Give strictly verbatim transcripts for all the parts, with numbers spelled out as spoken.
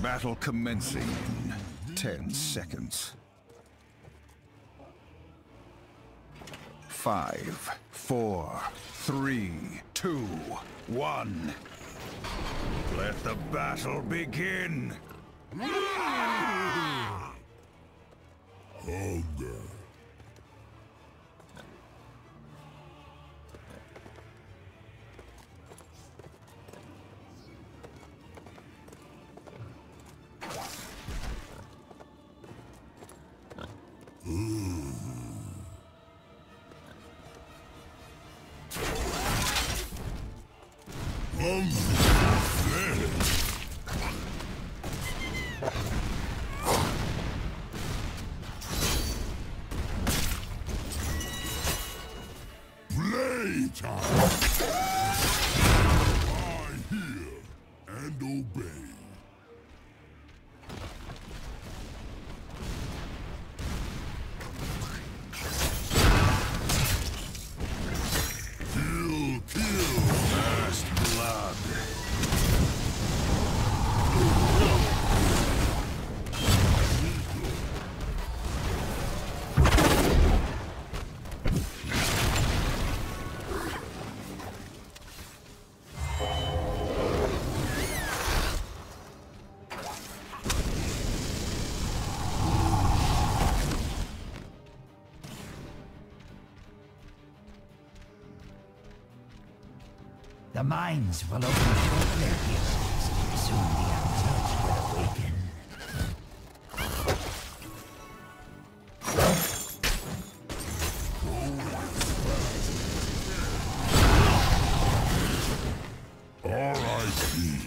Battle commencing in ten seconds. Five, four, three, two, one. Let the battle begin! Hunger. Playtime! I hear and obey. Kill, kill! First blood. The mines will open shortly, heroes. Soon the untouched will awaken. R I P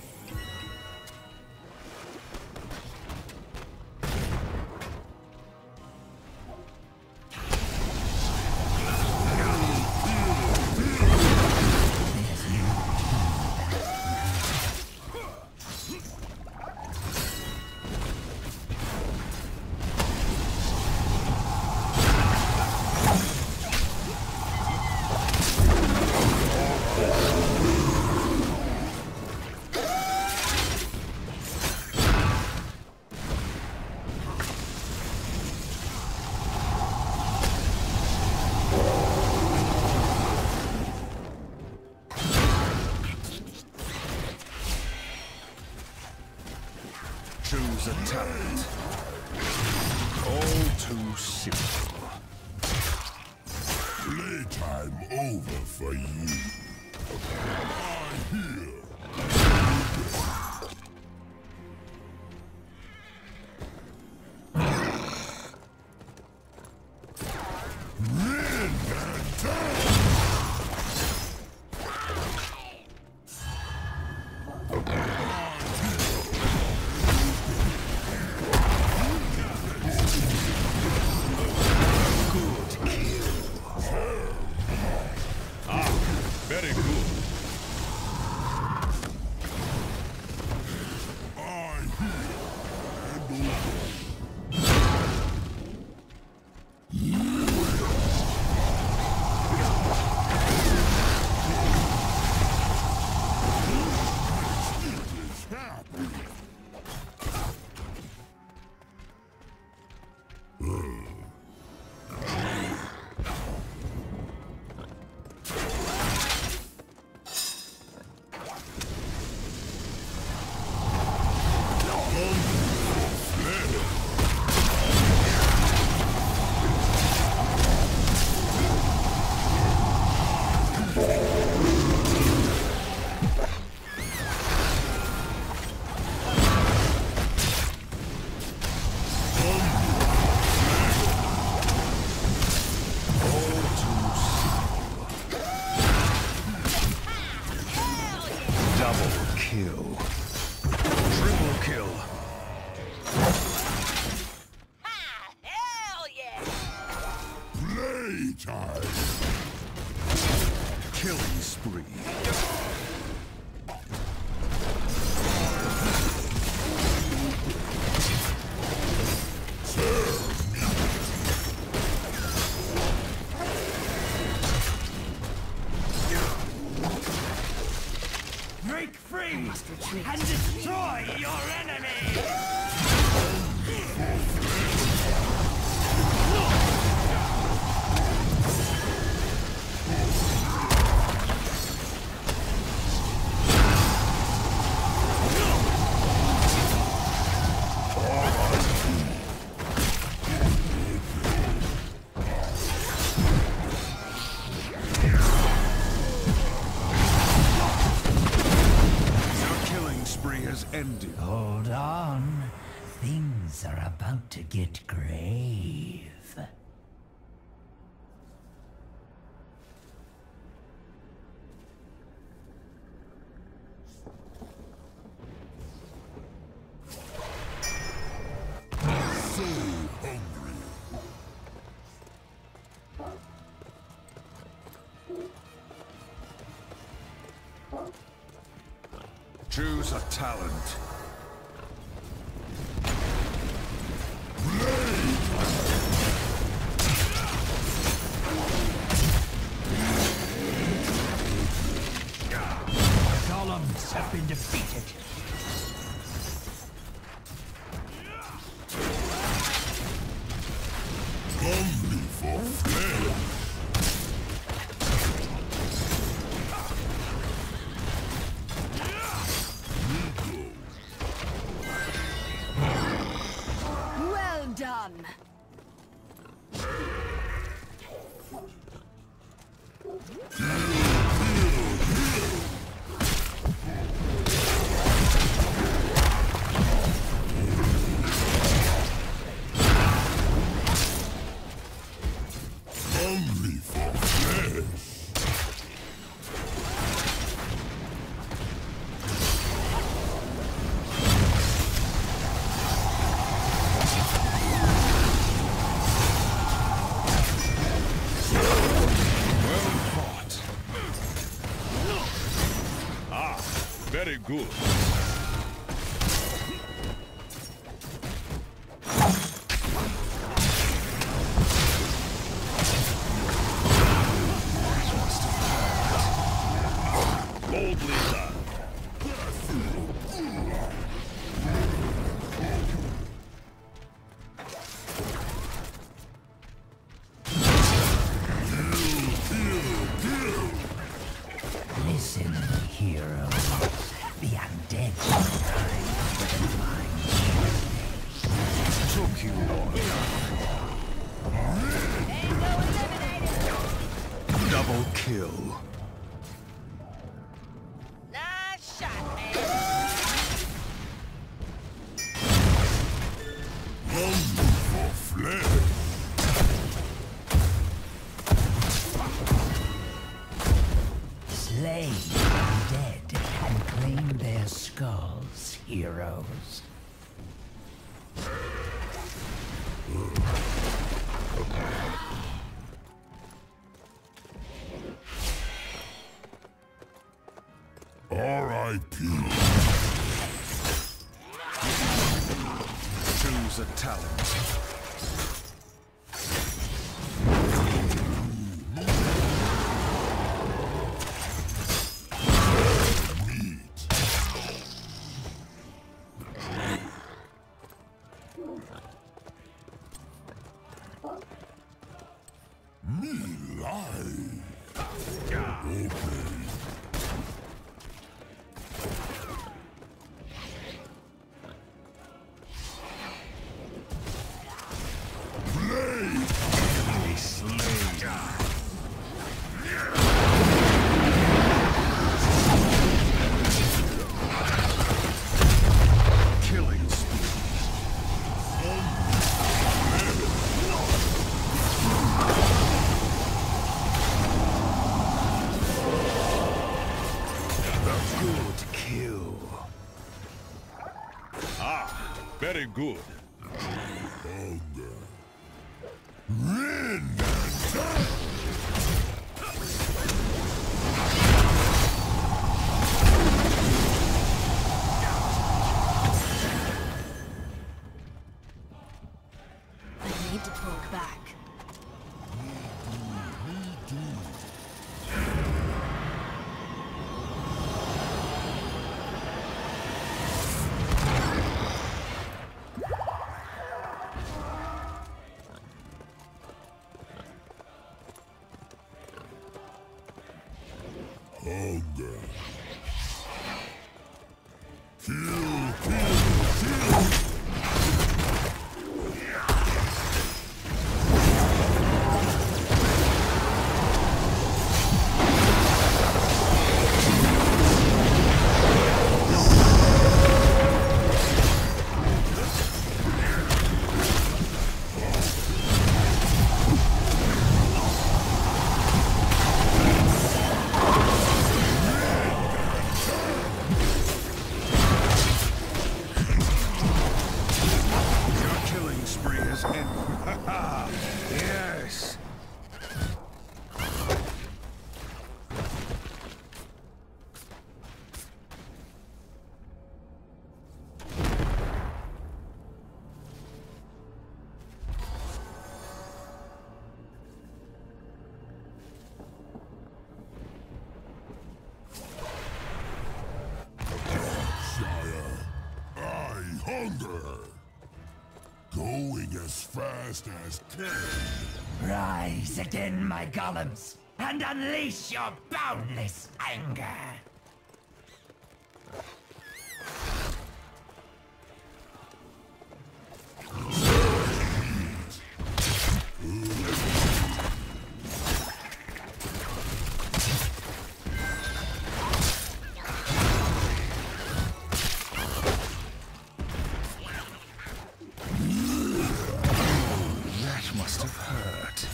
Choose a talent. All too simple. Playtime over for you. I hear. Wind and down. Very good. I hear and obey. Double kill. Triple kill. Ha! Hell yeah! Playtime. Killing spree. Break free and destroy your enemy! Ended. Hold on. Things are about to get grave. So hungry. Choose a talent. Golems have been defeated. Hungry for flesh. Well done. Hungry for flesh. Very good. Boldly done. Listen, hero. The undead rise with a divine shield. Took you long. Double kill. Nice shot, man. Hungry for flesh. Slay the undead and claim their skulls, heroes. R I P Choose a talent. Me lie. Okay. Enemy slain. Killing spree. Good kill. Ah, very good. Win and die. I need to pull back. Yes. I hunger. Going as fast as can. Rise again, my golems, and unleash your boundless anger. Must have hurt.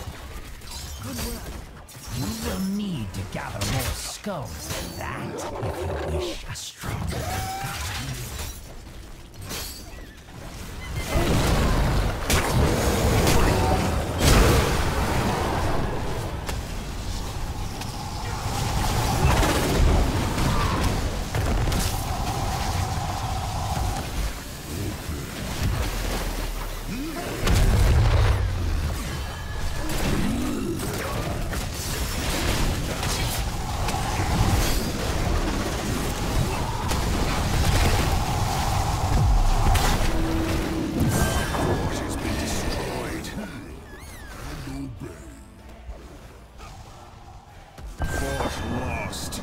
You will need to gather more skulls than that if you wish a stronger golem. Lost.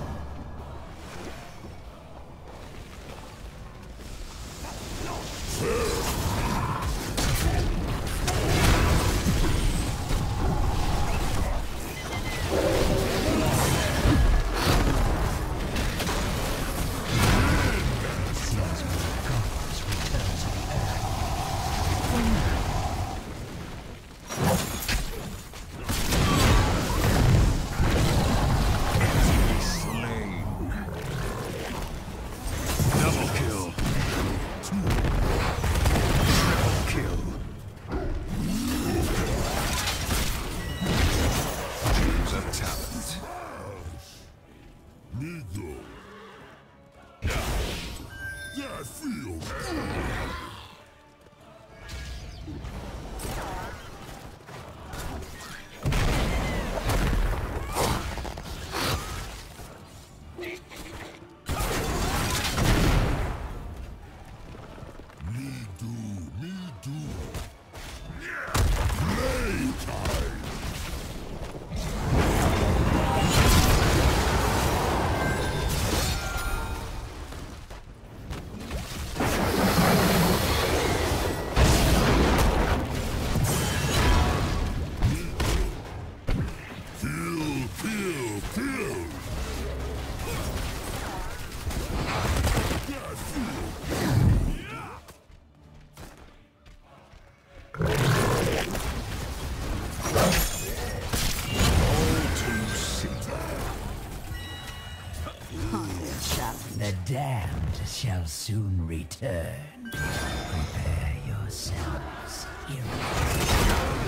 The damned shall soon return. Prepare yourselves, heroes.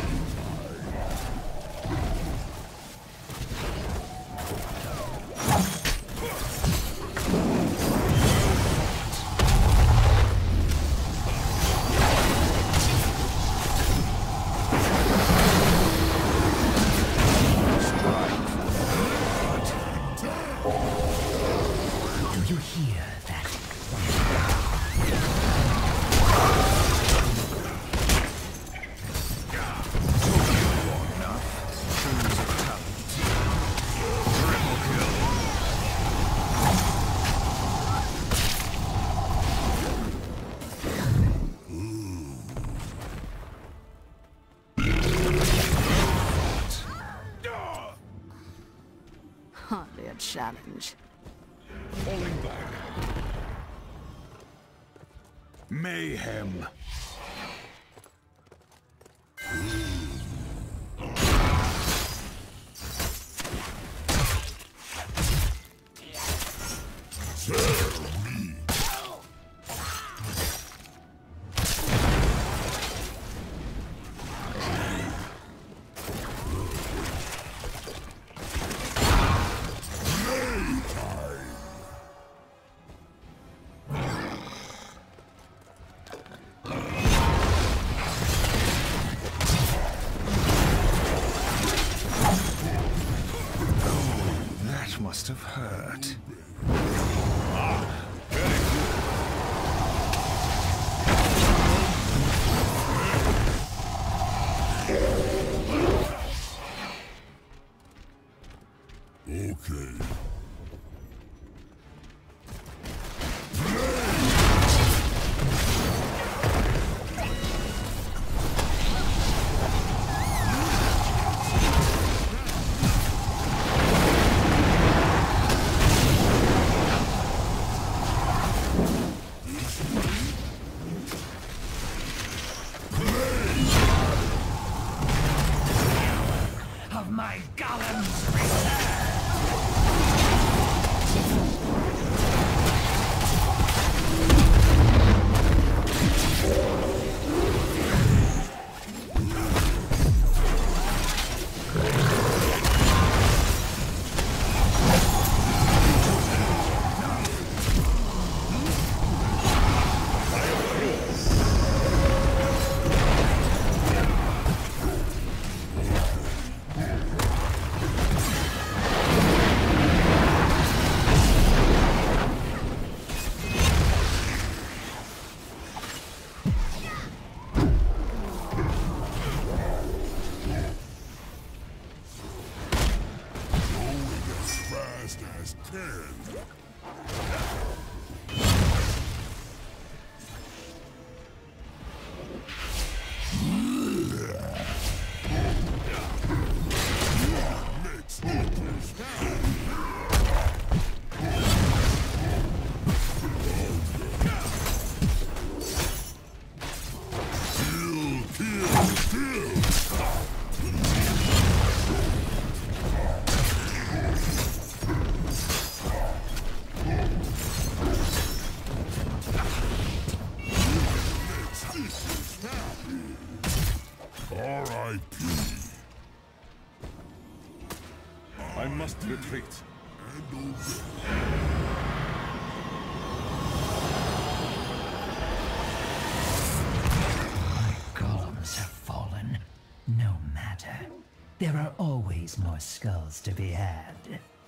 Do you hear that? Hardly a challenge. Falling back. Mayhem. must have hurt. Okay. Of my golem's return! Fast as can. Next equals kill, kill, kill. R I P I must retreat. and obey. My golems have fallen. No matter. There are always more skulls to be had.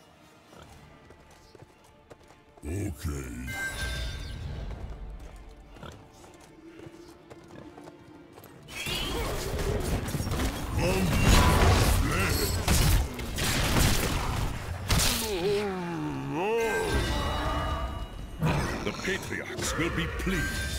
Okay. The Patriarchs will be pleased.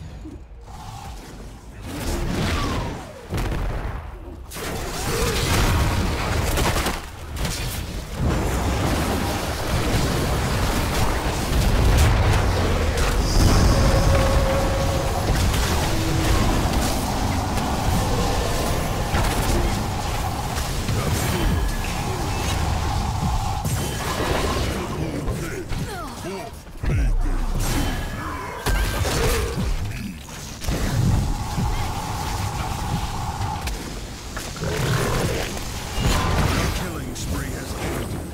Killing spree has ended.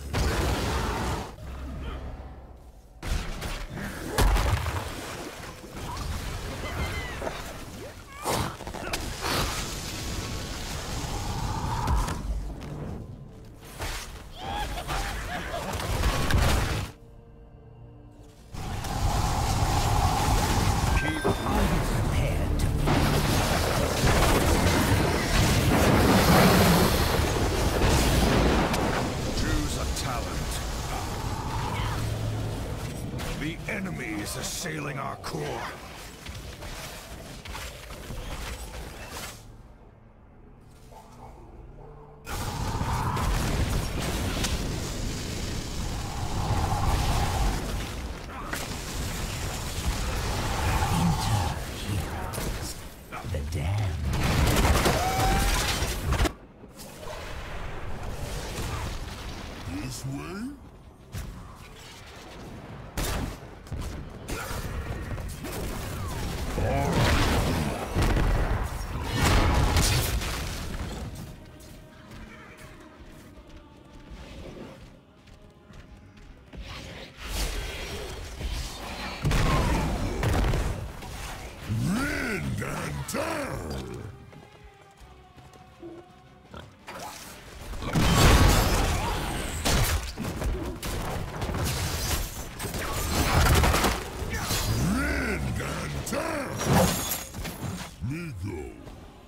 Prepared to Choose a talent. The enemy is assailing our core. enter heroes. The damned. This way?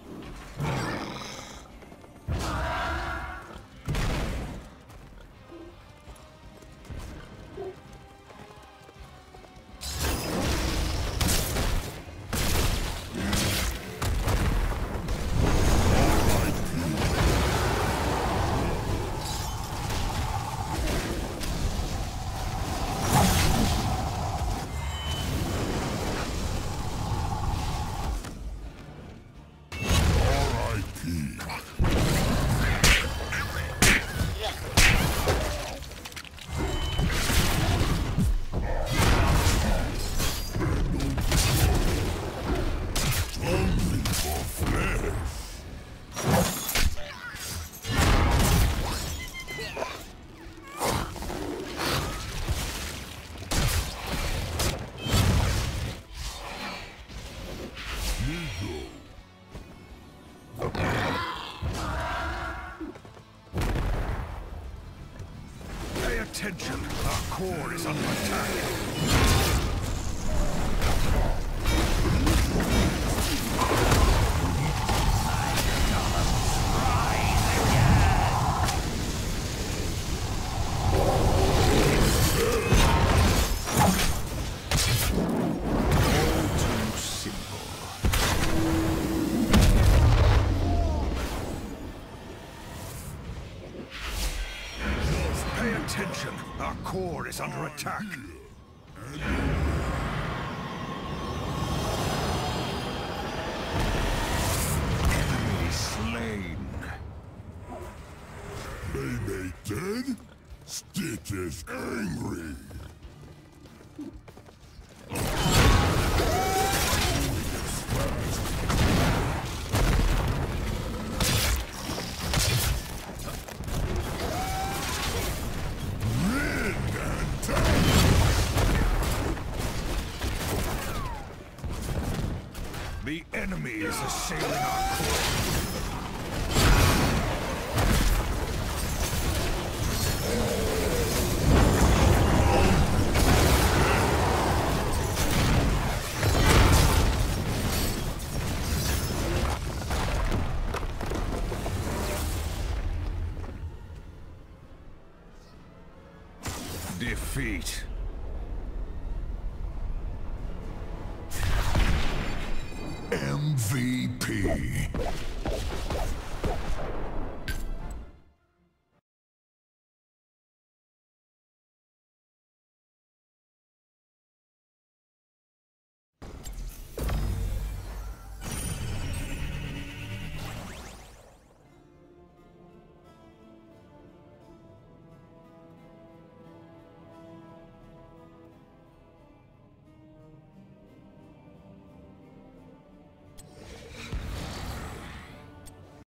Pay attention. Our core is under attack. Pay attention. Our core is under attack. Enemy slain. Playmate dead? Stitch is angry. The enemy is assailing our core. Defeat. M V P.